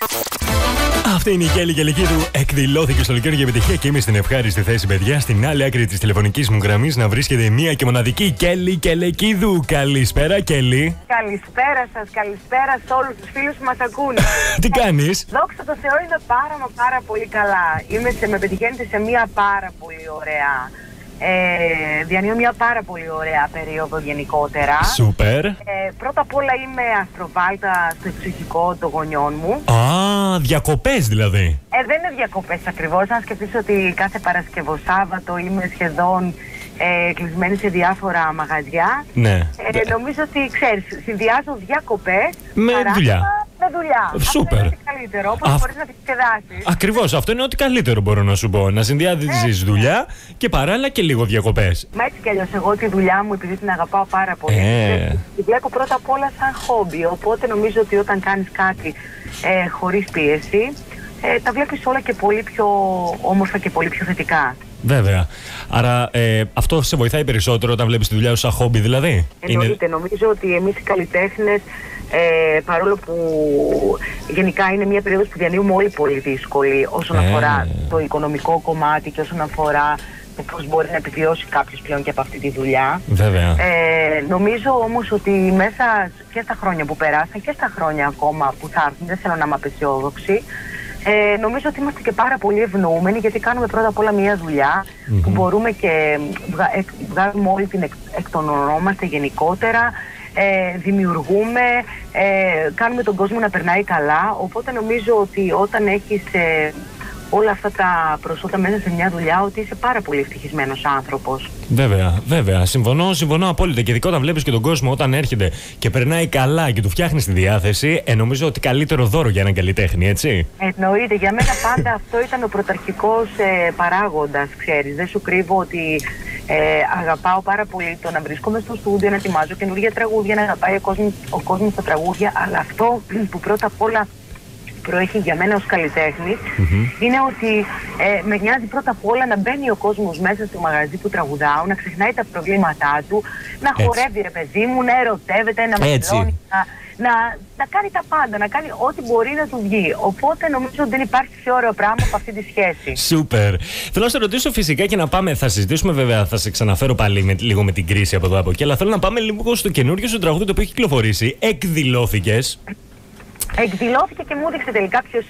Αυτή είναι η Κέλλη Κελικίδου. Εκδηλώθηκε στο Λυκείο για επιτυχία και είμαι στην ευχάριστη θέση, παιδιά, στην άλλη άκρη της τηλεφωνικής μου γραμμής να βρίσκεται μία και μοναδική Κέλλη Κελικίδου. Καλησπέρα, Κέλλη. Καλησπέρα σας, καλησπέρα σε όλους τους φίλους που μας ακούνε. Τι κάνεις? Δόξα τω Θεώ, είμαι πάρα πολύ καλά. Με πετυχαίνετε σε μία πάρα πολύ ωραία. Διανύω μια πάρα πολύ ωραία περίοδο γενικότερα. Σούπερ. Πρώτα απ' όλα είμαι αστροβάλτα στο εξοχικό των γονιών μου. Διακοπές δηλαδή. Δεν είναι διακοπές ακριβώς. Αν σκεφτείς ότι κάθε Παρασκευό Σάββατο είμαι σχεδόν κλεισμένη σε διάφορα μαγαζιά. Ναι. Νομίζω ότι ξέρεις, συνδυάζω διακοπές με δουλειά. Με δουλειά. Σούπερ. Αυτό είναι ό,τι καλύτερο, όπως μπορείς να διασκεδάσεις. Ακριβώς, αυτό είναι ό,τι καλύτερο μπορώ να σου πω. Να συνδυάζεις δουλειά και παράλληλα και λίγο διακοπές. Μα έτσι κι αλλιώς, εγώ τη δουλειά μου, επειδή την αγαπάω πάρα πολύ, τη βλέπω πρώτα απ' όλα σαν χόμπι. Οπότε νομίζω ότι όταν κάνεις κάτι χωρίς πίεση, τα βλέπεις όλα και πολύ πιο όμορφα και πολύ πιο θετικά. Βέβαια. Άρα αυτό σε βοηθάει περισσότερο όταν βλέπεις τη δουλειά σου σαν χόμπι, δηλαδή. Εννοείται. Νομίζω ότι εμείς οι καλλιτέχνες, παρόλο που γενικά είναι μια περίοδος που διανύουμε όλοι πολύ δύσκολη όσον αφορά το οικονομικό κομμάτι και όσον αφορά το πώς μπορεί να επιβιώσει κάποιος πλέον και από αυτή τη δουλειά. Βέβαια. Νομίζω όμως ότι μέσα και στα χρόνια που περάσαν και στα χρόνια ακόμα που θα έρθουν, δεν θέλω να είμαι απεσιόδοξη, νομίζω ότι είμαστε και πάρα πολύ ευνοούμενοι, γιατί κάνουμε πρώτα απ' όλα μια δουλειά που μπορούμε και βγάζουμε όλη την εκτονωνόμαστε γενικότερα, δημιουργούμε, κάνουμε τον κόσμο να περνάει καλά. Οπότε νομίζω ότι όταν έχεις όλα αυτά τα προσόντα μέσα σε μια δουλειά, ότι είσαι πάρα πολύ ευτυχισμένος άνθρωπος. Βέβαια. Συμφωνώ απόλυτα. Και ειδικά όταν βλέπεις και τον κόσμο όταν έρχεται και περνάει καλά και του φτιάχνεις τη διάθεση, νομίζω ότι καλύτερο δώρο για έναν καλλιτέχνη, έτσι. Εννοείται. Για μένα πάντα αυτό ήταν ο πρωταρχικός παράγοντας, ξέρεις. Δεν σου κρύβω ότι αγαπάω πάρα πολύ το να βρίσκομαι στο στούντιο, να ετοιμάζω καινούργια τραγούδια, να αγαπάει ο κόσμος τα τραγούδια. Αλλά αυτό που πρώτα απ' όλα προέχει για μένα ως καλλιτέχνης, είναι ότι με νοιάζει πρώτα απ' όλα να μπαίνει ο κόσμος μέσα στο μαγαζί που τραγουδάω, να ξεχνάει τα προβλήματά του, να χορεύει, ρε παιδί μου, να ερωτεύεται, να μελώνει, να κάνει τα πάντα, να κάνει ό,τι μπορεί να του βγει. Οπότε νομίζω ότι δεν υπάρχει πιο ωραίο πράγμα από αυτή τη σχέση. Σούπερ. Θέλω να σε ρωτήσω φυσικά και να πάμε, θα συζητήσουμε βέβαια, θα σε ξαναφέρω πάλι λίγο με την κρίση από εδώ από εκεί, αλλά θέλω να πάμε λίγο στο καινούριο σου τραγούδι το οποίο έχει κυκλοφορήσει. Εκδηλώθηκες. Εκδηλώθηκε και μου έδειξε τελικά ποιος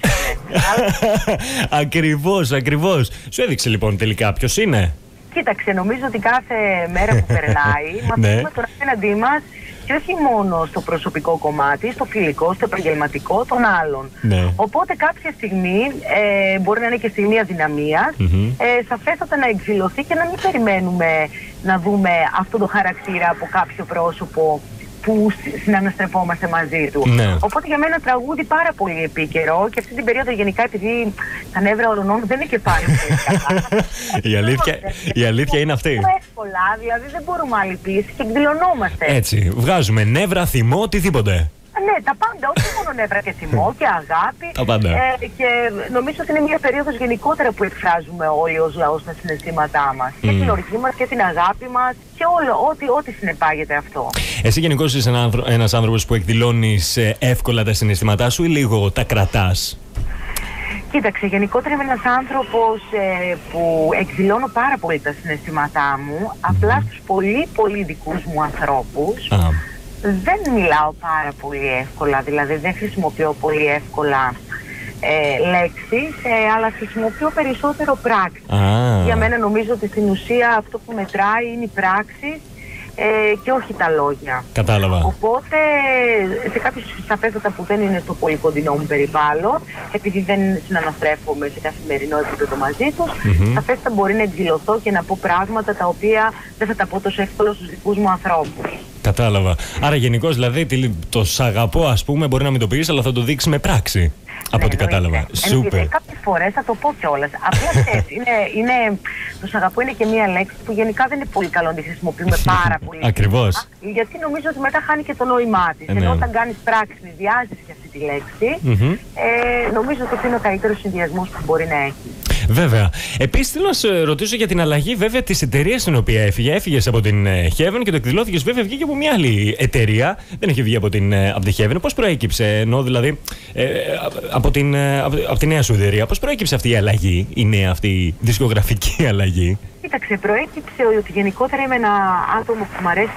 είναι. Ακριβώς. Σου έδειξε λοιπόν τελικά ποιος είναι. Κοίταξε, νομίζω ότι κάθε μέρα που περνάει μαθαίνουμε τον απέναντί μας, και όχι μόνο στο προσωπικό κομμάτι, στο φιλικό, στο επαγγελματικό των άλλων. Οπότε κάποια στιγμή, μπορεί να είναι και στιγμή αδυναμίας, σαφέστατα να εκδηλωθεί και να μην περιμένουμε να δούμε αυτό το χαρακτήρα από κάποιο πρόσωπο που συναναστρεφόμαστε μαζί του. Οπότε για μένα τραγούδι πάρα πολύ επίκαιρο, και αυτή την περίοδο γενικά, επειδή τα νεύρα όλων δεν είναι και πάρα πολύ καλά. Η αλήθεια είναι αυτή. Είναι εύκολα, δηλαδή δεν μπορούμε άλλη πίεση και εκδηλωνόμαστε. Έτσι, βγάζουμε νεύρα, θυμό, οτιδήποτε. Ναι, τα πάντα, όχι μόνο νεύρα και θυμό και αγάπη. Τα πάντα. Και νομίζω ότι είναι μια περίοδος γενικότερα που εκφράζουμε όλοι ως λαός τα συναισθήματά μας. Και την οργή μας και την αγάπη μας και ό,τι συνεπάγεται αυτό. Εσύ γενικώς είσαι ένας άνθρωπος που εκδηλώνεις εύκολα τα συναισθήματά σου ή λίγο τα κρατάς? Κοίταξε, γενικότερα είμαι ένας άνθρωπος που εκδηλώνω πάρα πολύ τα συναισθήματά μου, απλά στους πολύ δικούς μου ανθρώπους. Δεν μιλάω πάρα πολύ εύκολα, δηλαδή δεν χρησιμοποιώ πολύ εύκολα λέξεις, αλλά χρησιμοποιώ περισσότερο πράξεις. Για μένα νομίζω ότι στην ουσία αυτό που μετράει είναι οι πράξεις και όχι τα λόγια. Κατάλαβα. Οπότε σε κάποιες σαφέστατα που δεν είναι στο πολύ κοντινό μου περιβάλλον, επειδή δεν συναναστρέφομαι σε καθημερινό επίπεδο μαζί τους, σαφέστατα μπορεί να εκδηλωθώ και να πω πράγματα τα οποία δεν θα τα πω τόσο εύκολα στους δικούς μου ανθρώπους. Κατάλαβα. Άρα γενικώς δηλαδή το σ' αγαπώ, ας πούμε, μπορεί να μην το πεις, αλλά θα το δείξει με πράξη. Από ό,τι κατάλαβα. Σούπερ. Κάποιες φορές θα το πω κιόλας. Απλά το σ' αγαπώ είναι και μία λέξη που γενικά δεν είναι πολύ καλό να τη χρησιμοποιούμε πάρα πολύ. Ακριβώς. Γιατί νομίζω ότι μετά χάνει και το νόημά της. Ενώ όταν κάνεις πράξη, συνδυάζεις και αυτή τη λέξη, νομίζω ότι είναι ο καλύτερος συνδυασμός που μπορεί να έχει. Βέβαια. Επίσης, θέλω να σε ρωτήσω για την αλλαγή βέβαια της εταιρείας στην οποία έφυγε. Έφυγες από την Heaven και το εκδηλώθηκες βέβαια βγήκε από μια άλλη εταιρεία. Δεν έχει βγει από τη Heaven. Πώς προέκυψε, ενώ δηλαδή από τη νέα σου εταιρεία, πώς προέκυψε αυτή η αλλαγή, η νέα αυτή δισκογραφική αλλαγή? Κοίταξε, προέκυψε ότι γενικότερα είμαι ένα άτομο που μου αρέσει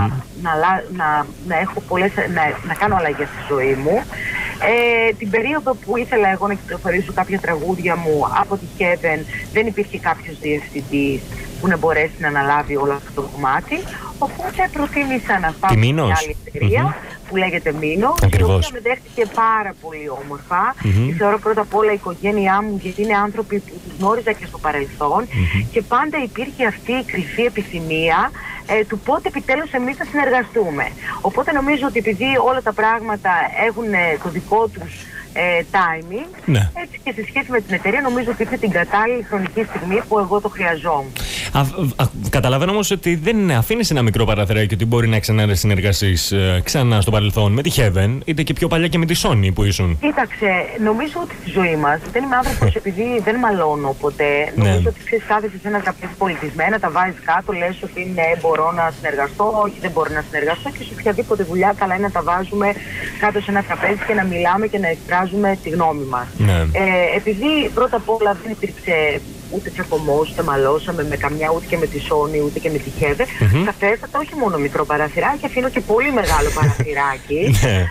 να κάνω αλλαγές στη ζωή μου. Την περίοδο που ήθελα εγώ να κυκλοφορήσω κάποια τραγούδια μου από τη Heaven, δεν υπήρχε κάποιος διευθυντής που να μπορέσει να αναλάβει όλο αυτό το κομμάτι. Οπότε προτίμησα να πάω σε μια άλλη εταιρεία που λέγεται Μίνο, η οποία με δέχτηκε πάρα πολύ όμορφα. Και θεωρώ πρώτα απ' όλα η οικογένειά μου, γιατί είναι άνθρωποι που τους γνώριζα και στο παρελθόν και πάντα υπήρχε αυτή η κρυφή επιθυμία του πότε επιτέλους εμείς θα συνεργαστούμε. Οπότε νομίζω ότι επειδή όλα τα πράγματα έχουν το δικό τους timing, έτσι και σε σχέση με την εταιρεία νομίζω ότι ήρθε την κατάλληλη χρονική στιγμή που εγώ το χρειαζόμουν. Καταλαβαίνω όμως ότι δεν αφήνεις ένα μικρό παραθυράκι ότι μπορεί να ξανασυνεργαστείς ξανά στο παρελθόν με τη Heaven, είτε και πιο παλιά και με τη Sony που ήσουν. Κοίταξε, νομίζω ότι στη ζωή μας δεν είμαι άνθρωπος επειδή δεν μαλώνω ποτέ. Νομίζω ότι ξέρεις, κάθεσαι σε ένα τραπέζι πολιτισμένα, τα βάζεις κάτω, λες ότι ναι, μπορώ να συνεργαστώ, όχι δεν μπορώ να συνεργαστώ και σε οποιαδήποτε δουλειά καλά είναι να τα βάζουμε κάτω σε ένα τραπέζι και να μιλάμε και να εκφράζουμε τη γνώμη μας. Επειδή πρώτα απ' όλα δεν υπήρξε ούτε τσακωμός, ούτε μαλώσαμε με καμιά, ούτε και με τη Sony, ούτε και με τη Heaven. Σαφέστατα, όχι μόνο μικρό παραθυράκι, αφήνω και πολύ μεγάλο παραθυράκι.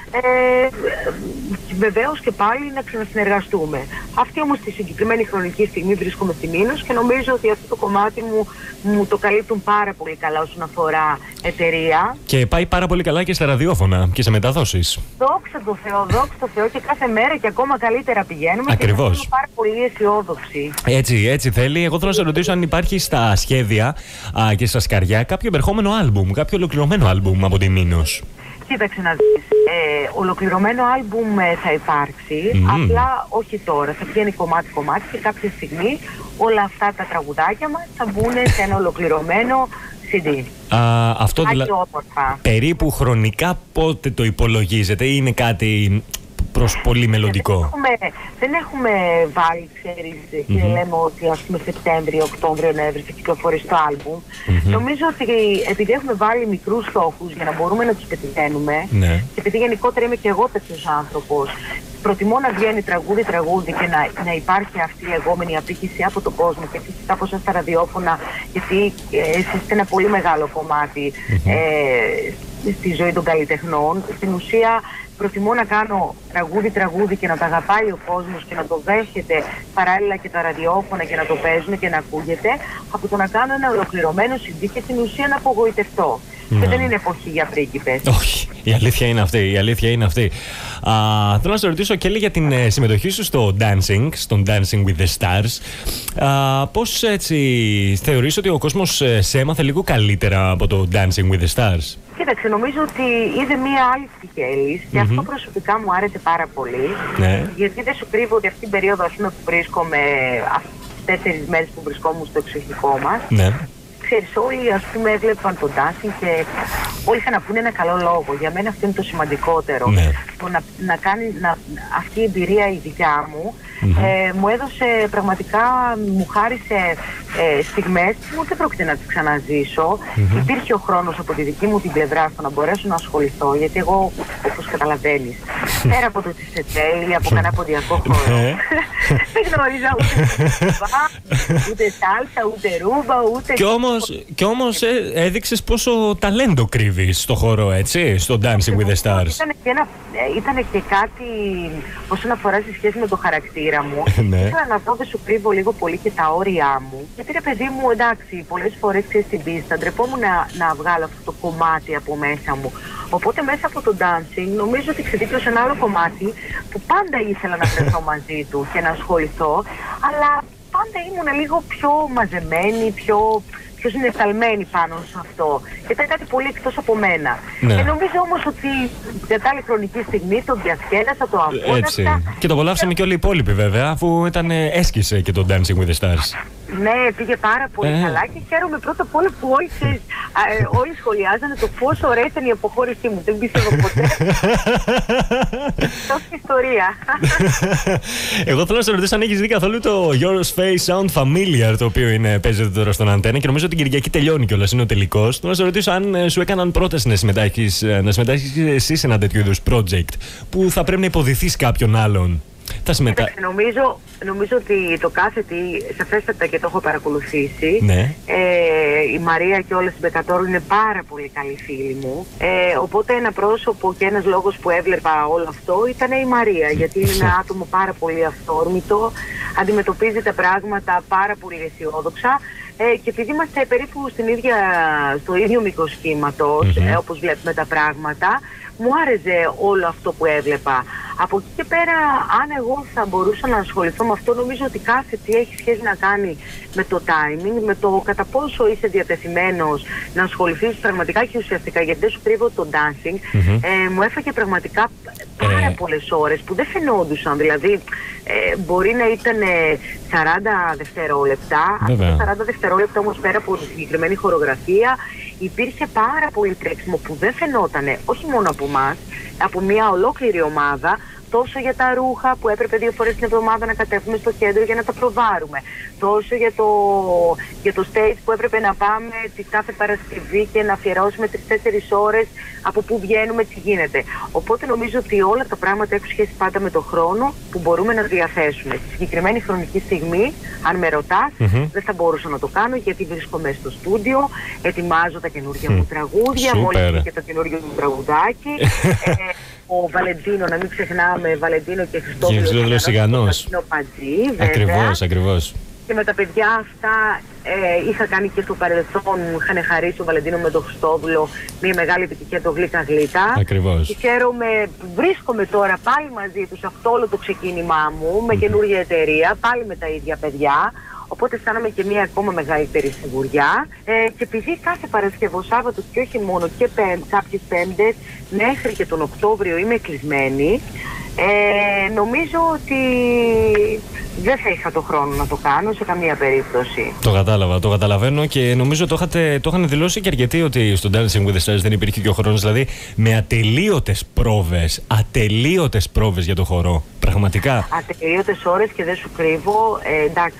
Βεβαίως και πάλι να ξανασυνεργαστούμε. Αυτή όμως τη συγκεκριμένη χρονική στιγμή βρίσκομαι στη Μήνος και νομίζω ότι αυτό το κομμάτι μου το καλύπτουν πάρα πολύ καλά όσον αφορά εταιρεία. Και πάει πάρα πολύ καλά και στα ραδιόφωνα και σε μεταδόσεις. Δόξα τω Θεώ και κάθε μέρα και ακόμα καλύτερα πηγαίνουμε. Ακριβώς. Και είμαι πάρα πολύ αισιόδοξη. Έτσι θέλει. Εγώ θέλω να σε ρωτήσω αν υπάρχει στα σχέδια και στα σκαριά κάποιο επερχόμενο άλμπουμ, κάποιο ολοκληρωμένο άλμπουμ από τη Μήνος. Κοίταξε να δεις, ολοκληρωμένο άλμπουμ θα υπάρξει, απλά όχι τώρα, θα βγαίνει κομμάτι-κομμάτι και κάποια στιγμή όλα αυτά τα τραγουδάκια μας θα μπουν σε ένα ολοκληρωμένο CD. Αυτό δηλαδή, περίπου χρονικά πότε το υπολογίζετε ή είναι κάτι προς πολύ μελλοντικό? Δεν έχουμε βάλει, ξέρεις, και λέμε ότι ας πούμε Σεπτέμβριο, Οκτώβριο, Νοέμβριο θα κυκλοφορήσει το άλμπουμ. Νομίζω ότι επειδή έχουμε βάλει μικρούς στόχους για να μπορούμε να τους πετυχαίνουμε και επειδή γενικότερα είμαι και εγώ τέτοιος άνθρωπος, προτιμώ να βγαίνει τραγούδι και να υπάρχει αυτή η λεγόμενη απήχηση από τον κόσμο και φυσικά από εσάς τα ραδιόφωνα, γιατί εσείς είστε ένα πολύ μεγάλο κομμάτι στη ζωή των καλλιτεχνών. Στην ουσία προτιμώ να κάνω τραγούδι και να το αγαπάει ο κόσμος και να το δέχεται παράλληλα και τα ραδιόφωνα και να το παίζουν και να ακούγεται, από το να κάνω ένα ολοκληρωμένο CD και στην ουσία να απογοητευτώ. Και δεν είναι εποχή για πρίγκιπες. Όχι, η αλήθεια είναι αυτή. Θέλω να σε ρωτήσω και για την συμμετοχή σου στο Dancing, στον Dancing with the Stars. Πώς έτσι θεωρείς ότι ο κόσμος σε έμαθε λίγο καλύτερα από το Dancing with the Stars? Κοίταξε, νομίζω ότι είδε μία άλλη Φικέλης και αυτό προσωπικά μου άρεσε πάρα πολύ. Γιατί δεν σου κρύβω ότι αυτή την περίοδο που βρίσκομαι, αυτές τις 4 μέρες που βρισκόμουν στο εξοχικό μας, ξέρεις, όλοι ας πούμε έβλεπαν το dancing και όλοι είχαν να πούνε ένα καλό λόγο. Για μένα αυτό είναι το σημαντικότερο. Αυτή η εμπειρία η δικιά μου μου έδωσε πραγματικά, μου χάρισε στιγμές που δεν πρόκειται να τις ξαναζήσω. Υπήρχε ο χρόνος από τη δική μου την πλευρά στο να μπορέσω να ασχοληθώ, γιατί εγώ, όπως καταλαβαίνεις, πέρα από το ότι είσαι τέλεια, από κανένα ποντιακό χώρο, δεν γνώριζα ούτε σάλσα, ούτε ρούμπα, ούτε... Κι όμως έδειξες πόσο ταλέντο κρύβεις στο χώρο, έτσι, στο Dancing with the Stars. Ήταν και κάτι όσον αφορά στη σχέση με το χαρακτήρα μου. Ήθελα να δω, δεν σου κρύβω, λίγο πολύ και τα όρια μου. Γιατί ρε παιδί μου, εντάξει, πολλές φορές στην πίστα ντρεπόμουν να βγάλω αυτό το κομμάτι από μέσα μου. Οπότε μέσα από το dancing νομίζω ότι ξεδίπλωσα ένα άλλο κομμάτι που πάντα ήθελα να βρεθώ μαζί του και να ασχοληθώ, αλλά πάντα ήμουν λίγο πιο μαζεμένη, πιο συναισθαλμένη πάνω σε αυτό. Ήταν κάτι πολύ εκτός από μένα. Νομίζω όμως ότι την κατάλληλη χρονική στιγμή το διασκέδασα, το απόλαυσα. Και το απολαύσαμε και όλοι οι υπόλοιποι βέβαια, αφού έσκησε και το Dancing with the Stars. Ναι, πήγε πάρα πολύ καλά και χαίρομαι πρώτα απ' όλα που όλοι σχολιάζανε το πόσο ωραία ήταν η αποχώρησή μου. Δεν πίστευα ποτέ. Τόση ιστορία. Εγώ θέλω να σε ρωτήσω αν έχεις δει καθόλου το Your Face Sound Familiar, το οποίο παίζεται τώρα στον Αντένα και νομίζω ότι την Κυριακή τελειώνει κιόλας, είναι ο τελικός. Θέλω να σε ρωτήσω αν σου έκαναν πρόταση να συμμετάσχεις εσύ σε ένα τέτοιο είδους project που θα πρέπει να υποδηθείς κάποιον άλλον. Νομίζω ότι το κάθετη σαφέστατα και το έχω παρακολουθήσει. Ναι. Η Μαρία και όλες οι Μπεκατόρου είναι πάρα πολύ καλή φίλη μου. Οπότε ένα πρόσωπο και ένας λόγος που έβλεπα όλο αυτό ήταν η Μαρία. Γιατί είναι ένα άτομο πάρα πολύ αυθόρμητο, αντιμετωπίζει τα πράγματα πάρα πολύ αισιόδοξα. Και επειδή είμαστε περίπου στο ίδιο μήκος κύματος, όπως βλέπουμε τα πράγματα, μου άρεσε όλο αυτό που έβλεπα. Από εκεί και πέρα, αν εγώ θα μπορούσα να ασχοληθώ με αυτό, νομίζω ότι κάθε τι έχει σχέση να κάνει με το timing, με το κατά πόσο είσαι διατεθειμένος να ασχοληθείς πραγματικά και ουσιαστικά, γιατί δεν σου κρύβω το dancing. Μου έφαγε πραγματικά πάρα πολλές ώρες που δεν φαινόντουσαν. Δηλαδή, μπορεί να ήταν 40 δευτερόλεπτα. Αυτά τα 40 δευτερόλεπτα όμως πέρα από τη συγκεκριμένη χορογραφία υπήρχε πάρα πολύ τρέξιμο που δεν φαινότανε, όχι μόνο από εμάς, από μια ολόκληρη ομάδα, τόσο για τα ρούχα που έπρεπε 2 φορές την εβδομάδα να κατέβουμε στο κέντρο για να τα προβάρουμε, τόσο για το stage που έπρεπε να πάμε τη κάθε Παρασκευή και να αφιερώσουμε 3-4 ώρες από που βγαίνουμε, τι γίνεται. Οπότε νομίζω ότι όλα τα πράγματα έχουν σχέση πάντα με το χρόνο που μπορούμε να διαθέσουμε. Στη συγκεκριμένη χρονική στιγμή, αν με ρωτάς, δεν θα μπορούσα να το κάνω γιατί βρίσκομαι στο στούντιο, ετοιμάζω τα καινούργια μου τραγούδια, μόλις και το καινούργιο μου τραγουδάκι. Ο Βαλεντίνο, να μην ξεχνάμε, Βαλεντίνο και Χριστόφιλο Σιγανός. Ακριβώς. Και με τα παιδιά αυτά είχα κάνει και στο παρελθόν, μου είχαν χαρίσει ο Βαλεντίνο με τον Χριστόβουλο μια μεγάλη επιτυχία, το Γλύκα Γλύτα. Ακριβώς. Και βρίσκομαι τώρα πάλι μαζί τους αυτό όλο το ξεκίνημά μου, με καινούργια εταιρεία, πάλι με τα ίδια παιδιά. Οπότε αισθάνομαι και μια ακόμα μεγαλύτερη σιγουριά. Και επειδή κάθε Παρασκευό, Σάββατο και όχι μόνο και κάποιες Πέμπτες μέχρι και τον Οκτώβριο είμαι κλεισμένη, νομίζω ότι δεν θα είχα το χρόνο να το κάνω σε καμία περίπτωση. Το κατάλαβα, το καταλαβαίνω και νομίζω το είχαν δηλώσει και αρκετοί ότι στο Dancing with the Stars δεν υπήρχε και ο χρόνος, δηλαδή με ατελείωτες πρόβες για το χορό. Πραγματικά. Ατελείωτες ώρες και δεν σου κρύβω. Εντάξει,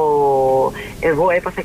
εγώ έπαθα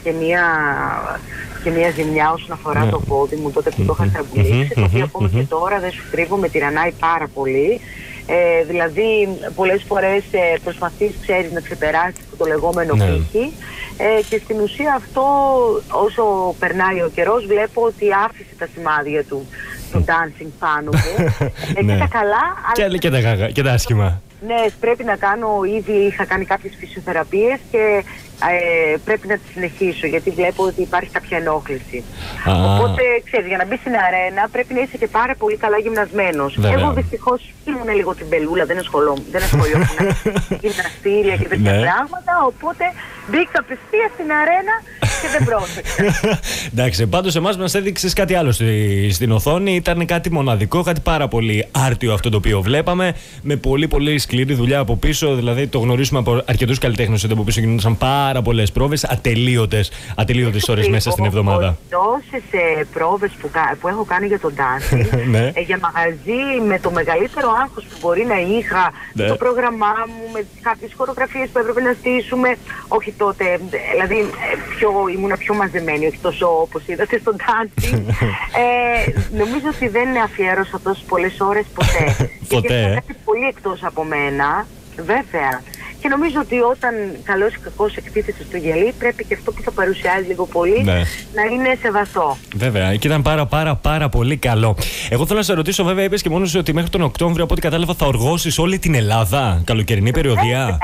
και μια ζημιά όσον αφορά το πόδι μου τότε που το είχα στραμπουλήξει, το οποίο ακόμα και τώρα δεν σου κρύβω με τυραννάει πάρα πολύ. Δηλαδή πολλές φορές προσπαθείς, ξέρεις, να ξεπεράσεις το λεγόμενο πύχη και στην ουσία αυτό όσο περνάει ο καιρός βλέπω ότι άφησε τα σημάδια του το dancing πάνω μου και τα καλά και τα άσχημα. Ναι, πρέπει να κάνω, ήδη είχα κάνει κάποιες φυσιοθεραπείες και πρέπει να τις συνεχίσω γιατί βλέπω ότι υπάρχει κάποια ενόχληση. Οπότε, ξέρεις, για να μπει στην αρένα πρέπει να είσαι και πάρα πολύ καλά γυμνασμένος. Εγώ δυστυχώς ήμουν λίγο την πελούλα, δεν ασχολιόμουν με γυμναστήρια και τέτοια πράγματα, οπότε μπήκα απευθείας στην αρένα και δεν πρόσεξα. Εντάξει, πάντως εμάς μας έδειξες κάτι άλλο στην οθόνη, ήταν κάτι μοναδικό, κάτι πάρα πολύ άρτιο αυτό το οποίο βλέπαμε, με πολύ πολύ σκληρή δουλειά από πίσω, δηλαδή το γνωρίζουμε από αρκετούς καλλιτέχνες ότι από πίσω γινόντουσαν πάρα πολλές πρόβες, ατελείωτες ώρες μέσα στην εβδομάδα. Τόσες πρόβες που έχω κάνει για τον dancing, για μαγαζί με το μεγαλύτερο άγχος που μπορεί να είχα, το πρόγραμμά μου, με κάποιες χορογραφίες που έπρεπε να στήσουμε, όχι τότε, δηλαδή ήμουνα πιο μαζεμένη, όχι τόσο όπως είδατε στο dancing. Νομίζω ότι δεν αφιέρωσα τόσες πολλές ώρες ποτέ. Ποτέ. Γιατί κάτι πολύ εκτός από μένα, βέβαια. Και νομίζω ότι όταν καλός ή κακός εκτίθεται στο γυαλί, πρέπει και αυτό που θα παρουσιάζει λίγο πολύ να είναι σεβαστό. Βέβαια, και ήταν πάρα πολύ καλό. Εγώ θέλω να σε ρωτήσω, βέβαια, είπες και μόνος ότι μέχρι τον Οκτώβριο, από ό,τι κατάλαβα, θα οργώσεις όλη την Ελλάδα. Καλοκαιρινή περιοδία.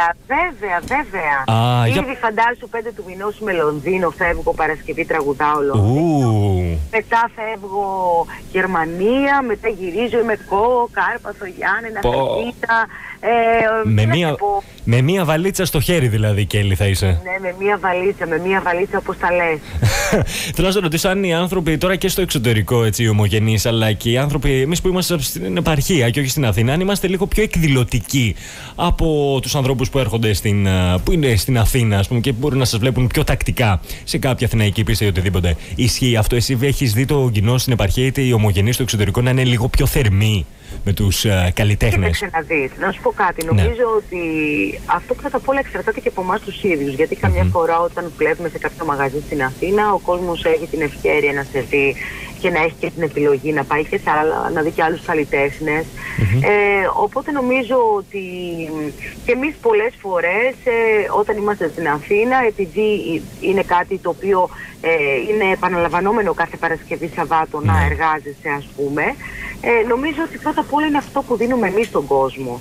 Βέβαια. Ήδη φαντάσου 5 του μηνός με Λονδίνο, φεύγω Παρασκευή, τραγουδάω Λονδίνο. Μετά φεύγω Γερμανία, μετά γυρίζω, είμαι Κάρπαθο, Γιάννενα, Καρδίτα. Με μία βαλίτσα στο χέρι δηλαδή, Κέλλη, θα είσαι. Ναι, με μία βαλίτσα όπως τα λες. Θέλω να σε ρωτήσω αν οι άνθρωποι τώρα και στο εξωτερικό, έτσι, οι ομογενείς, αλλά και οι άνθρωποι, εμείς που είμαστε στην επαρχία και όχι στην Αθήνα, αν είμαστε λίγο πιο εκδηλωτικοί από τους ανθρώπους που έρχονται που είναι στην Αθήνα, ας πούμε, και μπορούν να σας βλέπουν πιο τακτικά σε κάποια αθηναϊκή πίστα ή οτιδήποτε. Ισχύει αυτό? Εσύ έχεις δει το κοινό στην επαρχία, είτε οι ομογενείς στο εξωτερικό, να είναι λίγο πιο θερμοί με τους καλλιτέχνες? Κοίταξε να δεις, να σου πω κάτι. Νομίζω ότι αυτό πρώτα απ' όλα εξαρτάται και από εμάς τους ίδιους. Γιατί καμιά φορά όταν βλέπουμε σε κάποιο μαγαζί στην Αθήνα, ο κόσμος έχει την ευκαιρία να σε δει και να έχει και την επιλογή να πάει και σε άλλα, να δει και άλλους καλλιτέχνες. Οπότε νομίζω ότι και εμείς πολλές φορές όταν είμαστε στην Αθήνα, επειδή είναι κάτι το οποίο είναι επαναλαμβανόμενο κάθε Παρασκευή Σαββάτο να εργάζεσαι, ας πούμε, νομίζω ότι πρώτα απ' όλα είναι αυτό που δίνουμε εμείς στον κόσμο.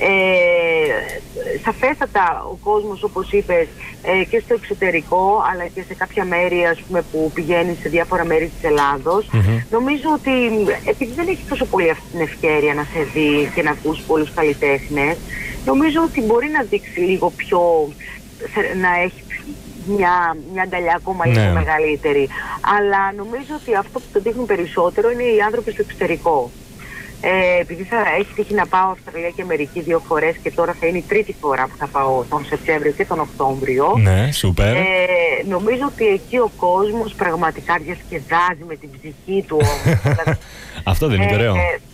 Σαφέστατα ο κόσμος, όπως είπες, και στο εξωτερικό αλλά και σε κάποια μέρη, ας πούμε, που πηγαίνει σε διάφορα μέρη της Ελλάδος, νομίζω ότι επειδή δεν έχει τόσο πολύ αυτή την ευκαιρία να σε δει και να ακούσει πολλούς καλλιτέχνες, νομίζω ότι μπορεί να δείξει λίγο πιο, να έχει μια αγκαλιά ακόμα λίγο μεγαλύτερη. Αλλά νομίζω ότι αυτό που το δείχνουν περισσότερο είναι οι άνθρωποι στο εξωτερικό. Επειδή θα έχει τύχει να πάω Αυστραλία και Αμερική 2 φορές και τώρα θα είναι η 3η φορά που θα πάω τον Σεπτέμβριο και τον Οκτώβριο. Ναι, σούπερ. Νομίζω ότι εκεί ο κόσμος πραγματικά διασκεδάζει με την ψυχή του. Αυτό δεν είναι ωραίο?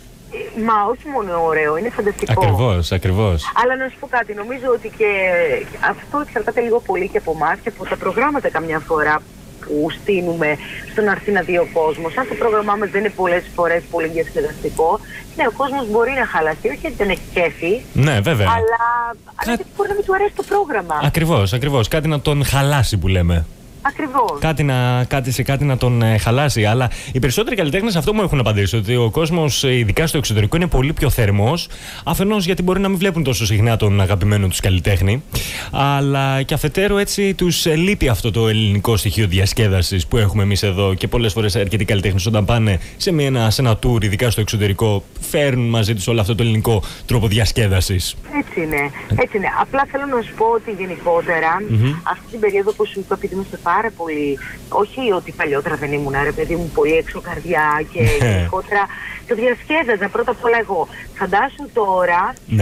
Μα όχι μόνο ωραίο, είναι φανταστικό. Ακριβώς. Αλλά να σου πω κάτι, νομίζω ότι και αυτό εξαρτάται λίγο πολύ και από εμάς και από τα προγράμματα καμιά φορά που στείλουμε στο να έρθει να δει ο κόσμος. Αν το πρόγραμμά μας δεν είναι πολλές φορές πολύ διασκεδαστικό, ναι, ο κόσμος μπορεί να χαλαστεί, όχι γιατί δεν έχει κέφι. Ναι, βέβαια. Αλλά γιατί μπορεί να μην του αρέσει το πρόγραμμα. Ακριβώς. Κάτι να τον χαλάσει που λέμε. Ακριβώς. Κάτι να τον χαλάσει. Αλλά οι περισσότεροι καλλιτέχνες αυτό μου έχουν απαντήσει. Ότι ο κόσμος, ειδικά στο εξωτερικό, είναι πολύ πιο θερμός. Αφενός γιατί μπορεί να μην βλέπουν τόσο συχνά τον αγαπημένο τους καλλιτέχνη. Αλλά και αφετέρου έτσι τους λείπει αυτό το ελληνικό στοιχείο διασκέδασης που έχουμε εμείς εδώ. Και πολλές φορές αρκετοί καλλιτέχνες όταν πάνε σε ένα tour, ειδικά στο εξωτερικό, φέρνουν μαζί τους όλο αυτό το ελληνικό τρόπο διασκέδασης. Έτσι είναι. Απλά θέλω να σου πω ότι γενικότερα αυτή την περίοδο που σου είπα, επειδή είμαστε πάρα πολύ, όχι ότι παλιότερα δεν ήμουν, ρε παιδί μου, πολύ έξω καρδιά και γενικότερα το διασκέδαζα πρώτα απ' όλα εγώ. Φαντάσου τώρα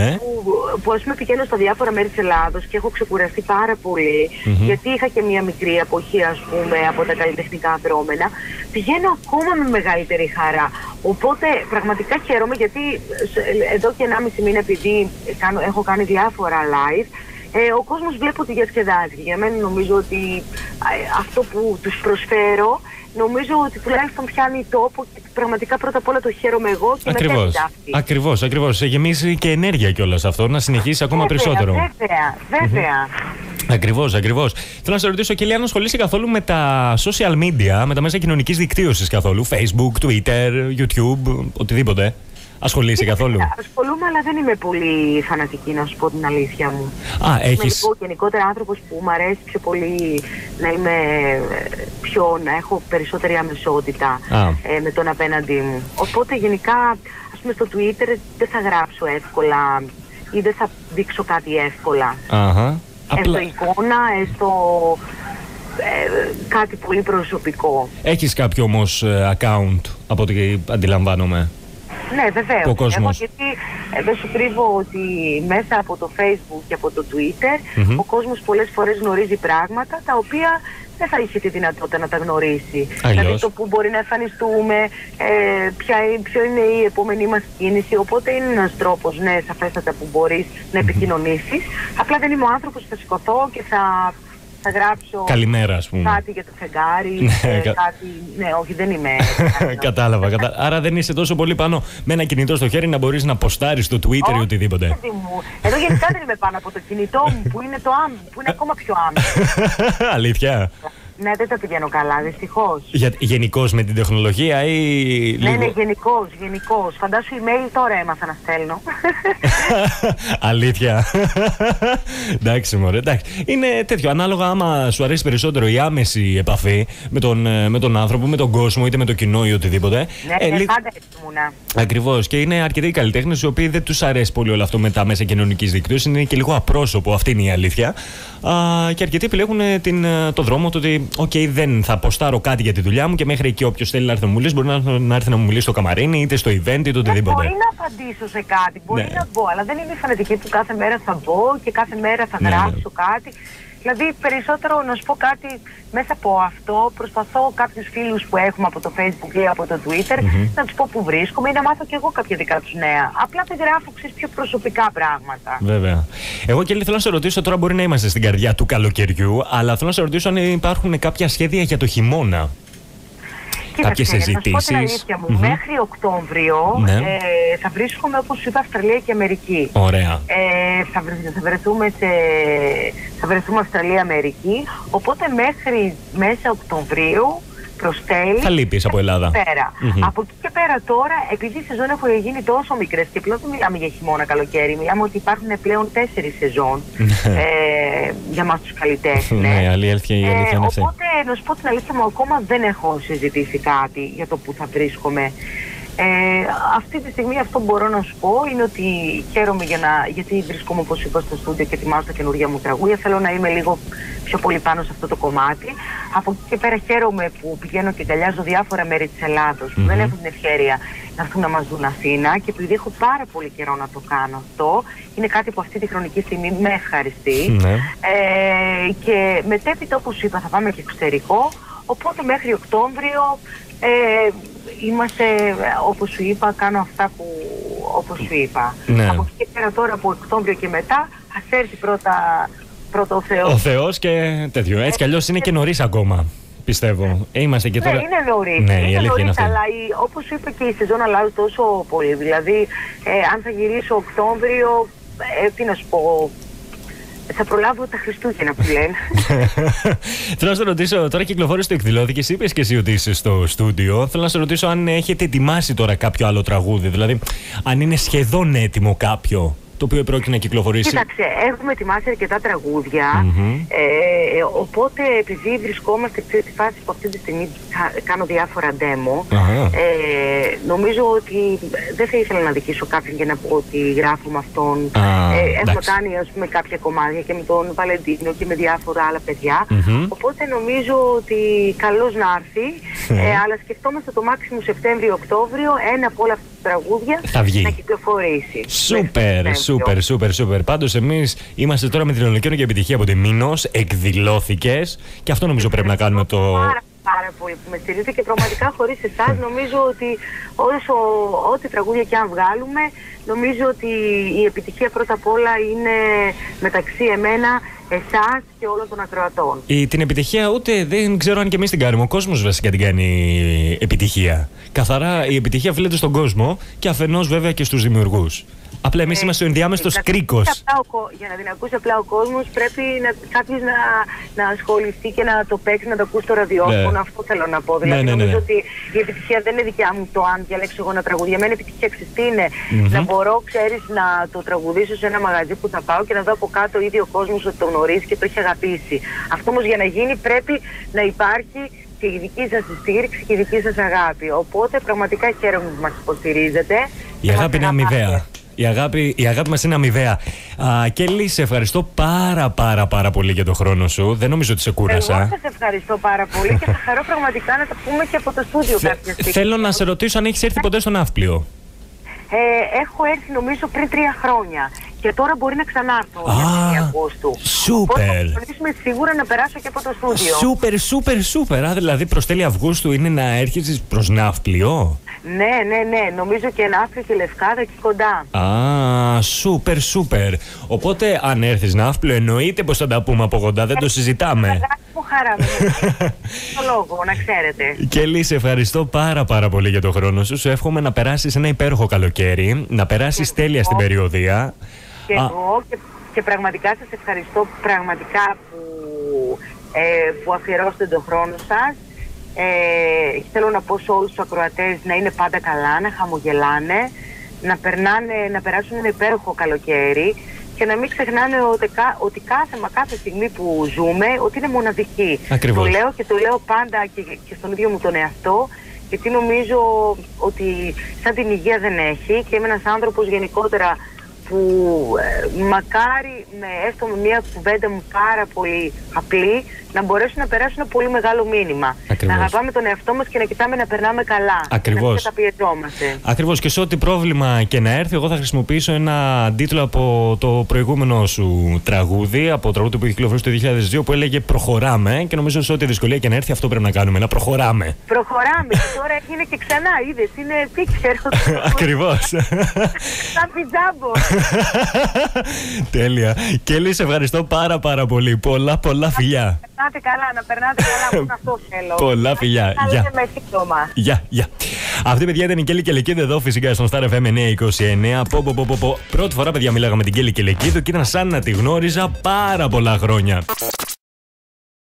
που ας πούμε πηγαίνω στα διάφορα μέρη της Ελλάδος και έχω ξεκουραστεί πάρα πολύ, γιατί είχα και μια μικρή αποχή, ας πούμε, από τα καλλιτεχνικά δρόμενα, πηγαίνω ακόμα με μεγαλύτερη χαρά. Οπότε πραγματικά χαίρομαι, γιατί εδώ και 1,5 μήνα, επειδή έχω κάνει διάφορα live, ο κόσμος βλέπω ότι διασκεδάζει. Για μένα νομίζω ότι αυτό που τους προσφέρω, νομίζω ότι τουλάχιστον πιάνει τόπο και πραγματικά πρώτα απ' όλα το χαίρομαι εγώ και Ακριβώς. Σε γεμίζει και ενέργεια κιόλας αυτό, να συνεχίσει ακόμα περισσότερο. Βέβαια. Ακριβώς. Θέλω να σε ρωτήσω, Κέλλη, αν ασχολείσαι καθόλου με τα social media, με τα μέσα κοινωνικής δικτύωσης καθόλου, Facebook, Twitter, YouTube, οτιδήποτε? Ασχολείσαι καθόλου? Ασχολούμαι, αλλά δεν είμαι πολύ φανατική, να σου πω την αλήθεια μου. Έχεις... Είμαι λίγο γενικότερα άνθρωπος που μου αρέσει πιο πολύ να έχω περισσότερη αμεσότητα με τον απέναντί μου. Οπότε γενικά, ας πούμε, στο Twitter δεν θα γράψω εύκολα ή δεν θα δείξω κάτι εύκολα. Έστω εικόνα, έστω κάτι πολύ προσωπικό. Έχεις κάποιο όμως account, από ό,τι αντιλαμβάνομαι? Ναι, βεβαίως. Γιατί δεν σου κρύβω ότι μέσα από το Facebook και από το Twitter ο κόσμος πολλές φορές γνωρίζει πράγματα τα οποία δεν θα είχε τη δυνατότητα να τα γνωρίσει. Δηλαδή το που μπορεί να εμφανιστούμε, ποιο είναι η επόμενή μας κίνηση. Οπότε είναι ένας τρόπος, ναι, σαφέστατα, που μπορείς να επικοινωνήσεις. Απλά δεν είμαι ο άνθρωπος που θα σηκωθώ και θα γράψω καλημέρα, ας πούμε, κάτι για το φεγγάρι, κάτι... Ναι, όχι, δεν είμαι... Κατάλαβα. Άρα δεν είσαι τόσο πολύ πάνω με ένα κινητό στο χέρι να μπορείς να ποστάρεις στο Twitter ή οτιδήποτε. Εδώ γενικά δεν είμαι πάνω από το κινητό μου που είναι, που είναι ακόμα πιο άμεσο. Αλήθεια? Ναι, δεν τα πηγαίνω καλά, δυστυχώς. Γενικώς με την τεχνολογία ή Ναι, λίγο... ναι, γενικώς. Φαντάσου email τώρα έμαθα να στέλνω. Αλήθεια. Εντάξει, μωρέ, εντάξει. Είναι τέτοιο. Ανάλογα άμα σου αρέσει περισσότερο η άμεση επαφή με τον άνθρωπο, με τον κόσμο, είτε με το κοινό ή οτιδήποτε. Ναι, πάντα έτσι ήμουνα. Ακριβώς. Και είναι αρκετοί καλλιτέχνες οι οποίοι δεν τους αρέσει πολύ όλο αυτό με τα μέσα κοινωνικής δικτύωσης. Είναι και λίγο απρόσωπο, αυτή είναι η αλήθεια. Και αρκετοί επιλέγουν το δρόμο του ότι, OK, δεν θα αποστάρω κάτι για τη δουλειά μου και μέχρι εκεί όποιος θέλει να έρθει να μου μιλήσει μπορεί να έρθει να μου μιλήσει στο καμαρίνι, είτε στο event, είτε οτιδήποτε. Μπορεί να απαντήσω σε κάτι, μπορεί να μπω, αλλά δεν είναι η φανατική που κάθε μέρα θα μπω και κάθε μέρα θα γράψω κάτι. Δηλαδή, περισσότερο να σου πω κάτι, μέσα από αυτό προσπαθώ κάποιους φίλους που έχουμε από το Facebook ή από το Twitter να τους πω που βρίσκομαι ή να μάθω κι εγώ κάποια δικά τους νέα. Απλά δεν γράφω πιο προσωπικά πράγματα. Βέβαια. Εγώ και θέλω να σε ρωτήσω, τώρα μπορεί να είμαστε στην καρδιά του καλοκαιριού, αλλά θέλω να σε ρωτήσω αν υπάρχουν κάποια σχέδια για το χειμώνα. Κάποιες συζητήσεις. Να σου πω την αλήθεια μου, μέχρι Οκτώβριο θα βρίσκομαι, όπως σου είπα, Αυστραλία και Αμερική. Ωραία. Θα βρεθούμε Αυστραλία-Αμερική, οπότε μέχρι μέσα Οκτωβρίου προς τέλη θα λείπεις από Ελλάδα. Από εκεί και πέρα τώρα, επειδή οι σεζόν έχουν γίνει τόσο μικρές και πλέον δεν μιλάμε για χειμώνα καλοκαίρι, μιλάμε ότι υπάρχουν πλέον 4 σεζόν για μας τους καλλιτέχνες. Ναι, αλήθεια είναι αυτή. Οπότε, να σου πω την αλήθεια μου, ακόμα δεν έχω συζητήσει κάτι για το που θα βρίσκομαι. Αυτή τη στιγμή αυτό που μπορώ να σου πω είναι ότι χαίρομαι γιατί βρισκόμαι, όπως είπα, στο στούντιο και ετοιμάζω τα καινούργια μου τραγούδια. Θέλω να είμαι λίγο πιο πολύ πάνω σε αυτό το κομμάτι. Από εκεί και πέρα χαίρομαι που πηγαίνω και αγκαλιάζω διάφορα μέρη της Ελλάδος που δεν έχουν την ευκαιρία να έρθουν να μας δουν Αθήνα, και επειδή έχω πάρα πολύ καιρό να το κάνω αυτό, είναι κάτι που αυτή τη χρονική στιγμή με ευχαριστεί. Και μετέπειτα, όπως είπα, θα πάμε και εξωτερικό, οπότε μέχρι Οκτώβριο είμαστε, όπως σου είπα, κάνω αυτά που όπως σου είπα. Από εκεί και πέρα τώρα, από Οκτώβριο και μετά, ας έρθει πρώτα ο Θεός. Ο Θεός και τέτοιο. Έτσι κι αλλιώς είναι και νωρίς ακόμα, πιστεύω. Είμαστε και τώρα... Ναι, είναι νωρίς. Είναι νωρίς, αλλά όπως σου είπα και η σεζόν αλλάζει τόσο πολύ. Δηλαδή, αν θα γυρίσω Οκτώβριο, τι να σου πω, θα προλάβω τα Χριστούγεννα που λένε. Θέλω να σε ρωτήσω, τώρα κυκλοφόρησε το εκδηλώθηκες, είπες και εσύ ότι είσαι στο στούντιο. Θέλω να σε ρωτήσω αν έχετε ετοιμάσει τώρα κάποιο άλλο τραγούδι, δηλαδή αν είναι σχεδόν έτοιμο κάποιο το οποίο πρόκειται να κυκλοφορήσει. Κοίταξε, έχουμε ετοιμάσει αρκετά τραγούδια, οπότε επειδή βρισκόμαστε σε τη φάση που αυτή τη στιγμή κάνω διάφορα demo, νομίζω ότι δεν θα ήθελα να δικήσω κάποιον και να πω ότι γράφω με αυτόν. Έχουμε κάνει, ας πούμε, κάποια κομμάτια και με τον Βαλεντίνο και με διάφορα άλλα παιδιά, οπότε νομίζω ότι καλώς να έρθει, αλλά σκεφτόμαστε το μάξιμο Σεπτέμβριο-Οκτώβριο ένα από όλα αυτά τα τραγούδια να κυκλοφορήσει. Σούπερ. Πάντως εμείς είμαστε τώρα με την Ολοκαίρινο και επιτυχία από τη Μήνος, εκδηλώθηκες και αυτό νομίζω πρέπει να κάνουμε το... Πάρα πολύ που με στηρίζετε και πραγματικά χωρίς εσάς νομίζω ότι ό,τι τραγούδια και αν βγάλουμε, νομίζω ότι η επιτυχία πρώτα απ' όλα είναι μεταξύ εμένα, εσάς και όλων των ακροατών. Την επιτυχία ούτε δεν ξέρω αν και εμείς την κάνουμε. Ο κόσμος βασικά την κάνει επιτυχία. Καθαρά η επιτυχία οφείλεται στον κόσμο και αφενός βέβαια και στους δημιουργούς. Απλά εμείς είμαστε ο ενδιάμεστος κρίκος. Για να την ακούσει απλά ο κόσμος πρέπει κάποιος να ασχοληθεί και να το παίξει, να το ακούσει στο ραδιόφωνο. Αυτό θέλω να πω. Δηλαδή νομίζω ότι η επιτυχία δεν είναι δικιά μου το αν διαλέξω εγώ ένα τραγούδι. Για μένα η επιτυχία είναι να μπορώ, ξέρεις, να το τραγουδήσω σε ένα μαγαζί που θα πάω και να δω από κάτω ήδη ο κόσμος ότι το γνωρίζει και το έχει αγαπήσει. Αυτό όμως για να γίνει πρέπει να υπάρχει και η δική σας στήριξη και η δική σας αγάπη. Οπότε πραγματικά χαίρομαι που μας υποστηρίζετε. Η αγάπη είναι αμοιβαία. Η αγάπη μας είναι αμοιβαία. Κέλλη, σε ευχαριστώ πάρα πολύ για τον χρόνο σου. Δεν νομίζω ότι σε κούρασα. Εγώ σας ευχαριστώ πάρα πολύ και θα χαρώ πραγματικά να τα πούμε και από το στούντιο κάποια στιγμή. Θέλω να σε ρωτήσω αν έχεις έρθει ποτέ στο Ναύπλιο. Έχω έρθει νομίζω πριν 3 χρόνια. Και τώρα μπορεί να ξανάρθω για Αυγούστου. Σούπερ! Θα προσπαθήσουμε σίγουρα να περάσω και από το στούντιο. Σούπερ! Δηλαδή προς τέλη Αυγούστου είναι να έρχεσαι προς Ναύπλιο. Ναι. Νομίζω και Ναύπλιο και Λευκάδα εκεί κοντά. Σούπερ. Οπότε αν έρθεις Ναύπλιο εννοείται πως θα τα πούμε από κοντά, δεν το συζητάμε. Μου χαρά το λόγο, να ξέρετε. Κέλλη, σε ευχαριστώ πάρα πολύ για τον χρόνο σου. Σου εύχομαι να περάσεις ένα υπέροχο καλοκαίρι, να περάσεις τέλεια στην περιοδία. Και εγώ και πραγματικά σας ευχαριστώ πραγματικά που που αφιερώσετε τον χρόνο σας. Θέλω να πω σε όλους τους ακροατές να είναι πάντα καλά, να χαμογελάνε, να περάσουν ένα υπέροχο καλοκαίρι και να μην ξεχνάνε ότι κάθε στιγμή που ζούμε ότι είναι μοναδική. Ακριβώς. Το λέω και το λέω πάντα και στον ίδιο μου τον εαυτό, γιατί νομίζω ότι σαν την υγεία δεν έχει και είμαι ένας άνθρωπος γενικότερα που μακάρι έστω με μια κουβέντα μου πάρα πολύ απλή να μπορέσουν να περάσουν ένα πολύ μεγάλο μήνυμα. Ακριβώς. Να αγαπάμε τον εαυτό μας και να κοιτάμε να περνάμε καλά. Ακριβώς. Να μην καταπιεζόμαστε. Ακριβώς, και σε ό,τι πρόβλημα και να έρθει, εγώ θα χρησιμοποιήσω ένα αντίτλο από το προηγούμενο σου τραγούδι, από τραγούδι που είχε κυκλοφορήσει το 2002, που έλεγε «Προχωράμε», και νομίζω σε ό,τι δυσκολία και να έρθει αυτό πρέπει να κάνουμε, να προχωράμε. Προχωράμε και τώρα έγινε και ξανά, είδες, είναι πίξερο. Ακριβώς. Σαν πιτζάμπο. Τέλεια. Κέλλη, σε ευχαριστώ πάρα πολύ. Πολλά φιλιά. Να περνάτε καλά, μόνο αυτό θέλω. Πολλά φιλιά. Γεια. Με σύντομα. Γεια. Αυτή, παιδιά, ήταν η Κέλλη Κελεκίδου εδώ φυσικά στον Star FM 929. Πρώτη φορά, παιδιά, μιλάγαμε την Κέλλη Κελεκίδου και ήταν σαν να τη γνώριζα πάρα πολλά χρόνια.